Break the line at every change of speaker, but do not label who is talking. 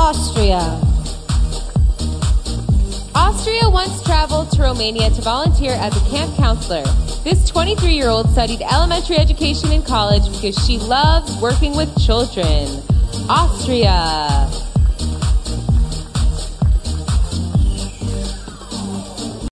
Austria.
Austria once traveled to Romania to volunteer as a camp counselor. This 23-year-old studied elementary education in college because she loves working with children. Austria.